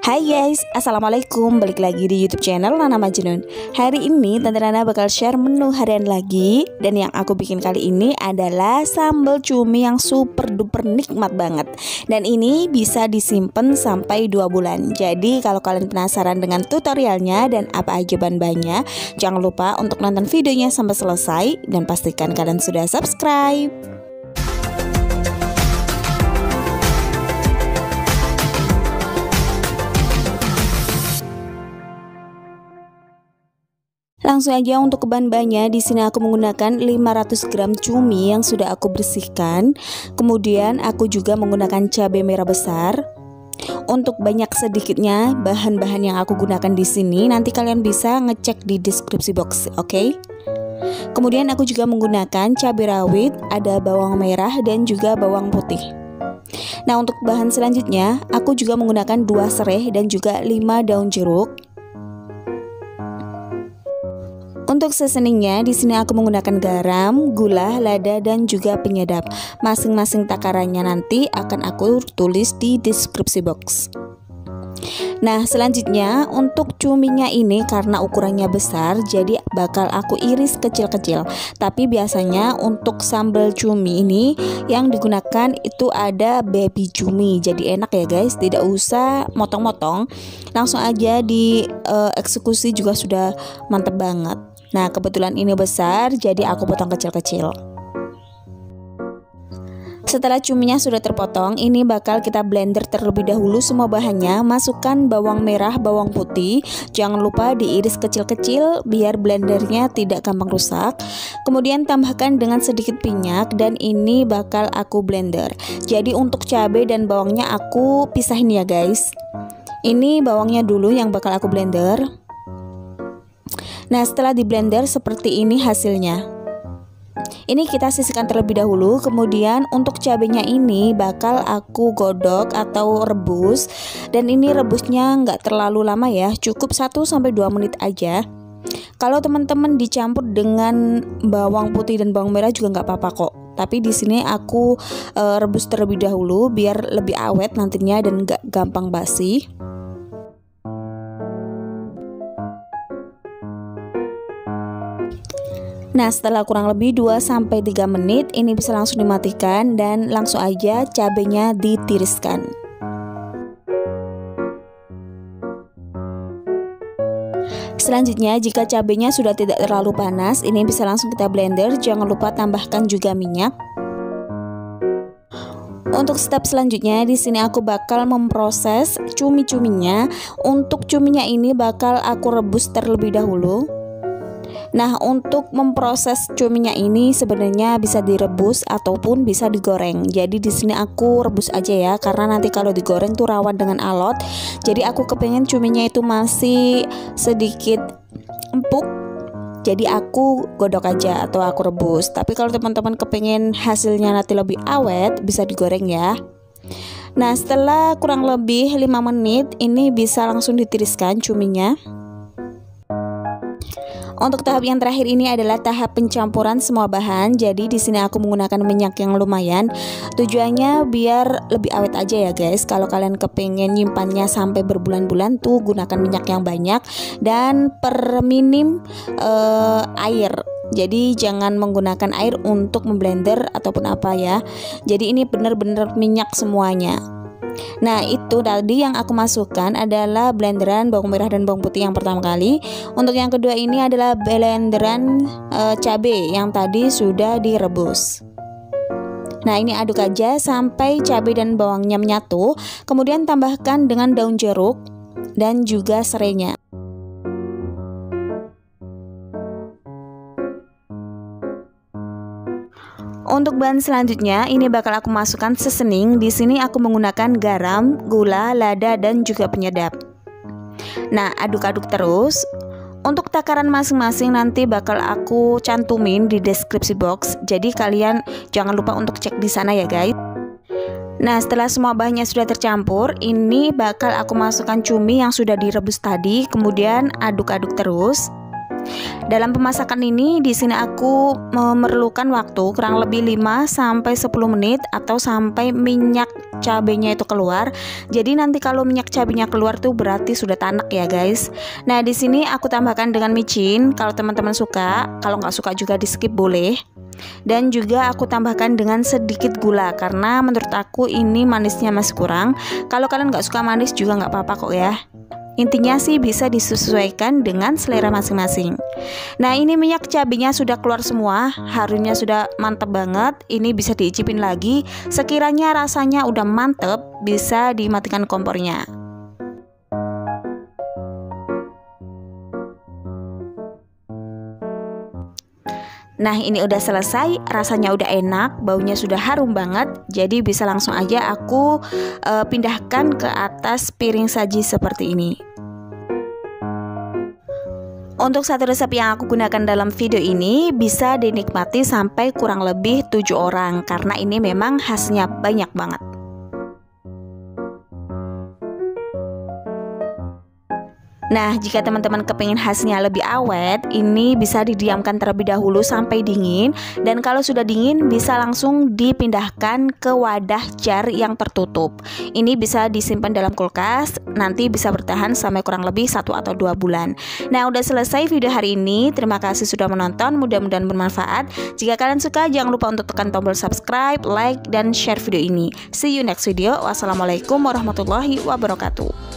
Hai guys, assalamualaikum. Balik lagi di YouTube channel Nana Majnun. Hari ini Tante Nana bakal share menu harian lagi. Dan yang aku bikin kali ini adalah sambal cumi yang super duper nikmat banget. Dan ini bisa disimpan sampai 2 bulan. Jadi kalau kalian penasaran dengan tutorialnya dan apa aja bahan-bahannya, jangan lupa untuk nonton videonya sampai selesai. Dan pastikan kalian sudah subscribe. Langsung aja untuk bahan-bahannya. Di sini aku menggunakan 500 gram cumi yang sudah aku bersihkan. Kemudian aku juga menggunakan cabai merah besar. Untuk banyak sedikitnya bahan-bahan yang aku gunakan di sini nanti kalian bisa ngecek di deskripsi box, oke? Kemudian aku juga menggunakan cabai rawit, ada bawang merah dan juga bawang putih. Nah, untuk bahan selanjutnya aku juga menggunakan 2 serai dan juga 5 daun jeruk. Untuk seasoningnya di sini aku menggunakan garam, gula, lada dan juga penyedap. Masing-masing takarannya nanti akan aku tulis di deskripsi box. Nah, selanjutnya untuk cuminya ini karena ukurannya besar jadi bakal aku iris kecil-kecil. Tapi biasanya untuk sambal cumi ini yang digunakan itu ada baby cumi. Jadi enak ya guys, tidak usah motong-motong. Langsung aja di eksekusi juga sudah mantep banget. Nah, kebetulan ini besar jadi aku potong kecil-kecil. Setelah cuminya sudah terpotong, ini bakal kita blender terlebih dahulu semua bahannya. Masukkan bawang merah, bawang putih. Jangan lupa diiris kecil-kecil biar blendernya tidak gampang rusak. Kemudian tambahkan dengan sedikit minyak dan ini bakal aku blender. Jadi untuk cabai dan bawangnya aku pisahin ya guys. Ini bawangnya dulu yang bakal aku blender. Nah, setelah di blender seperti ini hasilnya. Ini kita sisihkan terlebih dahulu. Kemudian untuk cabenya ini bakal aku godok atau rebus. Dan ini rebusnya nggak terlalu lama ya, cukup 1-2 menit aja. Kalau teman-teman dicampur dengan bawang putih dan bawang merah juga nggak apa-apa kok. Tapi di sini aku rebus terlebih dahulu biar lebih awet nantinya dan nggak gampang basi. Nah, setelah kurang lebih 2-3 menit ini bisa langsung dimatikan dan langsung aja cabenya ditiriskan. Selanjutnya jika cabenya sudah tidak terlalu panas, ini bisa langsung kita blender. Jangan lupa tambahkan juga minyak. Untuk step selanjutnya di sini aku bakal memproses cumi-cuminya. Untuk cuminya ini bakal aku rebus terlebih dahulu. Nah, untuk memproses cuminya ini sebenarnya bisa direbus ataupun bisa digoreng. Jadi di sini aku rebus aja ya, karena nanti kalau digoreng tuh rawan dengan alot. Jadi aku kepengen cuminya itu masih sedikit empuk. Jadi aku godok aja atau aku rebus. Tapi kalau teman-teman kepengen hasilnya nanti lebih awet, bisa digoreng ya. Nah, setelah kurang lebih 5 menit ini bisa langsung ditiriskan cuminya. Untuk tahap yang terakhir ini adalah tahap pencampuran semua bahan. Jadi di sini aku menggunakan minyak yang lumayan. Tujuannya biar lebih awet aja ya guys. Kalau kalian kepengen nyimpannya sampai berbulan-bulan tuh gunakan minyak yang banyak dan per minim air. Jadi jangan menggunakan air untuk memblender ataupun apa ya. Jadi ini benar-benar minyak semuanya. Nah, itu tadi yang aku masukkan adalah blenderan bawang merah dan bawang putih yang pertama kali. Untuk yang kedua ini adalah blenderan cabai yang tadi sudah direbus. Nah, ini aduk aja sampai cabai dan bawangnya menyatu. Kemudian tambahkan dengan daun jeruk dan juga serainya. Untuk bahan selanjutnya ini bakal aku masukkan seasoning. Di sini aku menggunakan garam, gula, lada dan juga penyedap. Nah, aduk-aduk terus. Untuk takaran masing-masing nanti bakal aku cantumin di deskripsi box. Jadi kalian jangan lupa untuk cek di sana ya guys. Nah, setelah semua bahannya sudah tercampur, ini bakal aku masukkan cumi yang sudah direbus tadi. Kemudian aduk-aduk terus. Dalam pemasakan ini di sini aku memerlukan waktu kurang lebih 5 sampai 10 menit atau sampai minyak cabenya itu keluar. Jadi nanti kalau minyak cabenya keluar tuh berarti sudah tanak ya guys. Nah, di sini aku tambahkan dengan micin kalau teman-teman suka, kalau nggak suka juga di skip boleh. Dan juga aku tambahkan dengan sedikit gula karena menurut aku ini manisnya masih kurang. Kalau kalian nggak suka manis juga nggak apa-apa kok ya. Intinya sih bisa disesuaikan dengan selera masing-masing. Nah, ini minyak cabenya sudah keluar semua, harumnya sudah mantep banget. Ini bisa diicipin lagi. Sekiranya rasanya udah mantep, bisa dimatikan kompornya. Nah, ini udah selesai, rasanya udah enak, baunya sudah harum banget. Jadi bisa langsung aja aku pindahkan ke atas piring saji seperti ini. Untuk satu resep yang aku gunakan dalam video ini bisa dinikmati sampai kurang lebih 7 orang karena ini memang khasnya banyak banget. Nah, jika teman-teman kepingin khasnya lebih awet, ini bisa didiamkan terlebih dahulu sampai dingin. Dan kalau sudah dingin, bisa langsung dipindahkan ke wadah jar yang tertutup. Ini bisa disimpan dalam kulkas, nanti bisa bertahan sampai kurang lebih 1 atau 2 bulan. Nah, udah selesai video hari ini. Terima kasih sudah menonton, mudah-mudahan bermanfaat. Jika kalian suka, jangan lupa untuk tekan tombol subscribe, like, dan share video ini. See you next video. Wassalamualaikum warahmatullahi wabarakatuh.